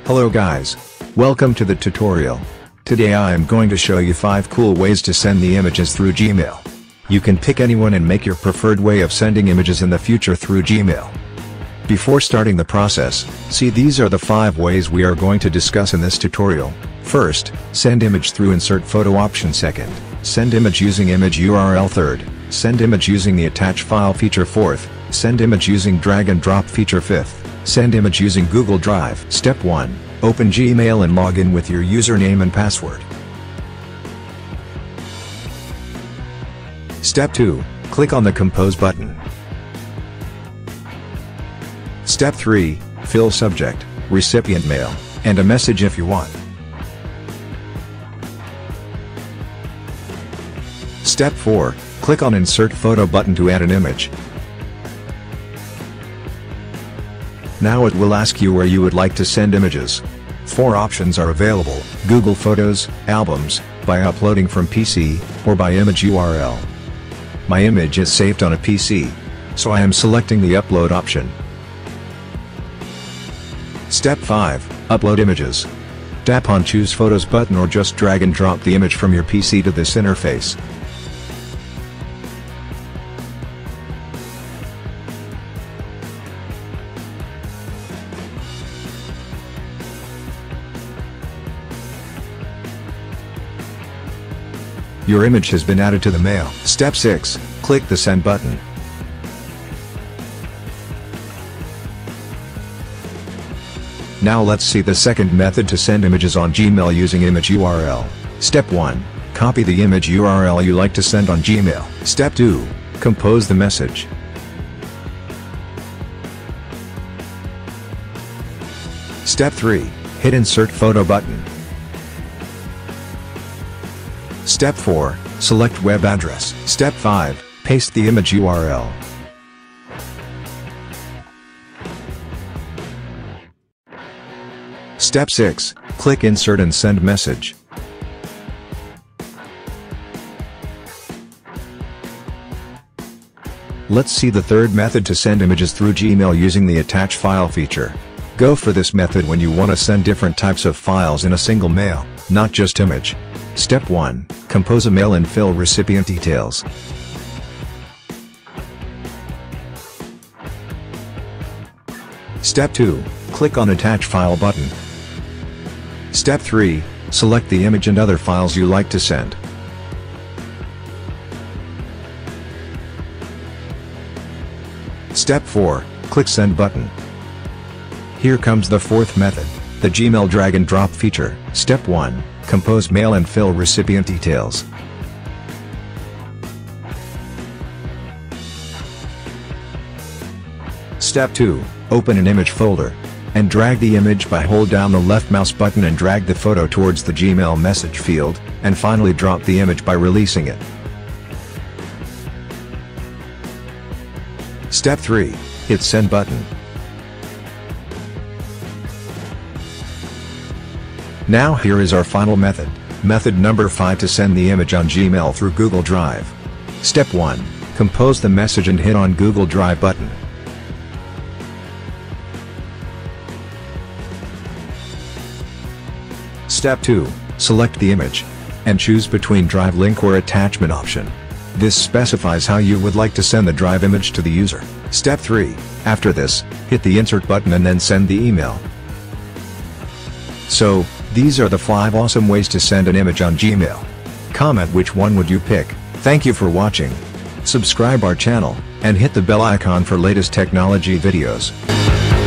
Hello guys. Welcome to the tutorial. Today I am going to show you 5 cool ways to send the images through Gmail. You can pick anyone and make your preferred way of sending images in the future through Gmail. Before starting the process, see, these are the 5 ways we are going to discuss in this tutorial. First, send image through insert photo option. Second, send image using image URL. Third, send image using the attach file feature. Fourth, send image using drag and drop feature. Fifth, send image using Google Drive. Step 1. Open Gmail and log in with your username and password. Step 2. Click on the Compose button. Step 3. Fill subject, recipient mail, and a message if you want. Step 4. Click on Insert Photo button to add an image. Now it will ask you where you would like to send images. 4 options are available: Google Photos, Albums, by uploading from PC, or by image URL. My image is saved on a PC, so I am selecting the upload option. Step 5. Upload images. Tap on Choose Photos button or just drag and drop the image from your PC to this interface. Your image has been added to the mail. Step 6. Click the Send button. Now let's see the second method to send images on Gmail using image URL. Step 1. Copy the image URL you like to send on Gmail. Step 2. Compose the message. Step 3. Hit Insert Photo button. Step 4. Select web address. Step 5. Paste the image URL. Step 6. Click Insert and Send Message. Let's see the third method to send images through Gmail using the Attach File feature. Go for this method when you want to send different types of files in a single mail, not just image. Step 1. Compose a mail and fill recipient details. Step 2. Click on Attach File button. Step 3. Select the image and other files you like to send. Step 4. Click Send button. Here comes the fourth method, the Gmail drag and drop feature. Step 1. Compose mail and fill recipient details. Step 2. Open an image folder, and drag the image by hold down the left mouse button and drag the photo towards the Gmail message field, and finally drop the image by releasing it. Step 3. Hit Send button. Now here is our final method, method number 5, to send the image on Gmail through Google Drive. Step 1. Compose the message and hit on Google Drive button. Step 2. Select the image, and choose between Drive link or attachment option. This specifies how you would like to send the Drive image to the user. Step 3. After this, hit the Insert button and then send the email. So, these are the 5 awesome ways to send an image on Gmail. Comment which one would you pick. Thank you for watching. Subscribe our channel, and hit the bell icon for latest technology videos.